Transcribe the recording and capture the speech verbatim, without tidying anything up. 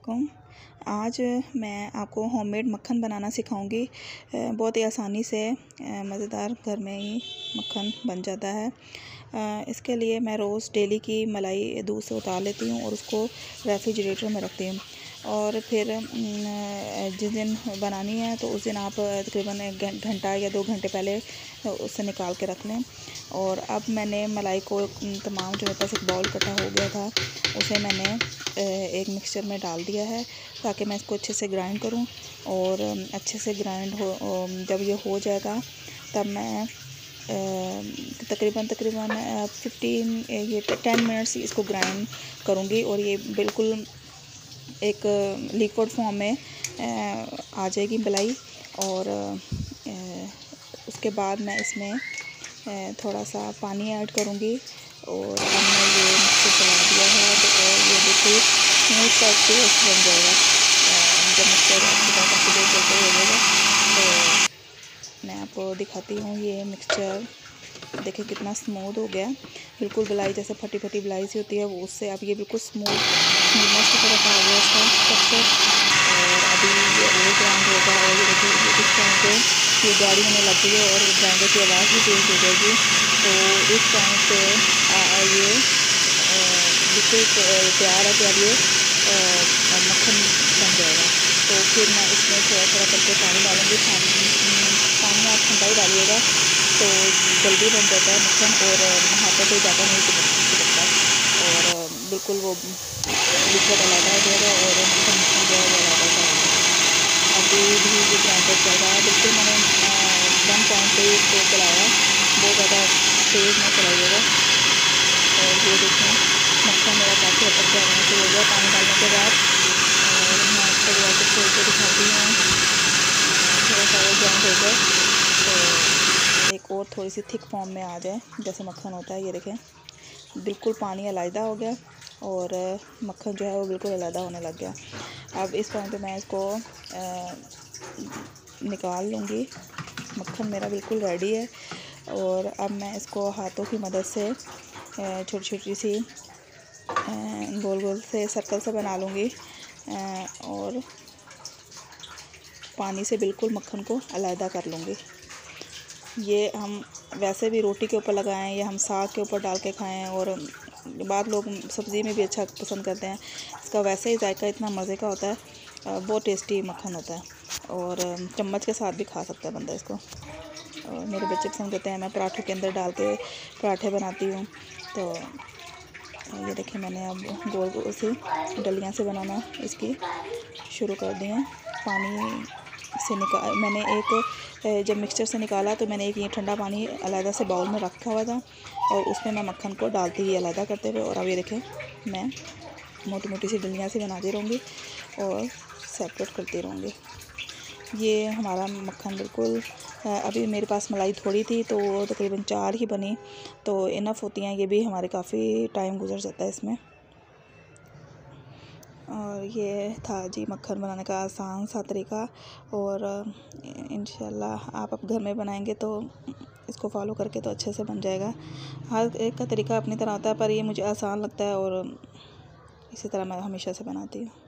वालेकुम। आज मैं आपको होममेड मक्खन बनाना सिखाऊंगी। बहुत ही आसानी से मज़ेदार घर में ही मक्खन बन जाता है। इसके लिए मैं रोज़ डेली की मलाई दूध से उतार लेती हूँ और उसको रेफ्रिजरेटर में रखती हूँ। और फिर जिस दिन बनानी है तो उस दिन आप तकरीबन एक घंटा या दो घंटे पहले उससे निकाल के रख लें। और अब मैंने मलाई को तमाम जो मेरे पास एक बाउल इकट्ठा हो गया था उसे मैंने एक मिक्सचर में डाल दिया है ताकि मैं इसको अच्छे से ग्राइंड करूं। और अच्छे से ग्राइंड हो जब ये हो जाएगा तब मैं तकरीबन तकरीबन फिफ्टीन ये टेन मिनट्स इसको ग्राइंड करूंगी और ये बिल्कुल एक लिक्विड फॉर्म में आ जाएगी मलाई। और उसके बाद मैं इसमें थोड़ा सा पानी ऐड करूंगी और हमने ये मिक्सर चला दिया है तो ये बिल्कुल स्मूथ सा पेस्ट बन जाएगा। जब मिक्सर अच्छी तरह काफ़ी देर चलते हो जाएगा तो मैं आपको दिखाती हूँ। ये मिक्सचर देखिए कितना स्मूथ हो गया, बिल्कुल मलाई जैसे फटी फटी मलाई सी होती है वो उससे अब ये बिल्कुल स्मूथ स्मूथनेस की तरफ आ गया इसका स्ट्रक्चर। और अभी ये और ग्राइंड होगा और ये देखिए इस टाइम पे ये गाढ़ी होने लग गई है और ग्राइंडर की आवाज़ भी तेज़ हो जाएगी। तो इस टाइम पे ये बिल्कुल तैयार है कि अब ये मक्खन बन जाएगा। तो फिर मैं इसमें थोड़ा थोड़ा करके पानी डालूँगी। पानी आप ठंडा ही डालिएगा तो जल्दी बन जाता है मक्खन और हाथों से ज़्यादा नहीं चिपकता और बिल्कुल वो लिक्विड अलग हो जाएगा और मक्खन मक्खन जो है वो अलग हो जाएगा। अभी भी ये ग्राइंडर चल रहा है, बिल्कुल मैंने वन पॉइंट पे इसको चलाया, बहुत ज़्यादा तेज़ में चलाइएगा। और ये देखें मक्खन मेरा काफ़ी हद तक तैयार से हो गया पानी डालने के बाद। और मैं आपको जो है खोल के दिखाती हूँ, थोड़ा सा वो ग्राइंड हो जाए तो एक और थोड़ी सी थिक फॉर्म में आ जाए जैसे मक्खन होता है। ये देखें बिल्कुल पानी अलग हो गया और मक्खन जो है वो बिल्कुल अलग होने लग गया। अब इस पॉइंट पे मैं इसको आ, निकाल लूँगी। मक्खन मेरा बिल्कुल रेडी है और अब मैं इसको हाथों की मदद से छोटी छोटी सी गोल गोल से सर्कल से बना लूँगी और पानी से बिल्कुल मक्खन को अलग कर लूँगी। ये हम वैसे भी रोटी के ऊपर लगाएं या हम साग के ऊपर डाल के खाएं और बाद लोग सब्ज़ी में भी अच्छा पसंद करते हैं। इसका वैसे ही जायका इतना मज़े का होता है, बहुत टेस्टी मक्खन होता है और चम्मच के साथ भी खा सकता है बंदा इसको। और मेरे बच्चे पसंद करते हैं, मैं पराठों के अंदर डाल के पराठे बनाती हूँ। तो ये देखिए मैंने अब गोल गोल सी डलियाँ से बनाना इसकी शुरू कर दी हैं। पानी से निकाल मैंने एक जब मिक्सचर से निकाला तो मैंने एक ये ठंडा पानी अलग से बाउल में रखा हुआ था और उसमें मैं मक्खन को डालती ही अलग करते हुए और अब ये देखें मैं मोटी मोटी सी डलियाँ से बनाती रहूँगी और सेपरेट करती रहूँगी। ये हमारा मक्खन बिल्कुल अभी मेरे पास मलाई थोड़ी थी तो तकरीबन चार ही बनी तो इनफ होती हैं। ये भी हमारे काफ़ी टाइम गुजर जाता है इसमें। और ये था जी मक्खन बनाने का आसान सा तरीका और इंशाल्लाह आप अब घर में बनाएंगे तो इसको फॉलो करके तो अच्छे से बन जाएगा। हर एक का तरीका अपनी तरह होता है पर ये मुझे आसान लगता है और इसी तरह मैं हमेशा से बनाती हूँ।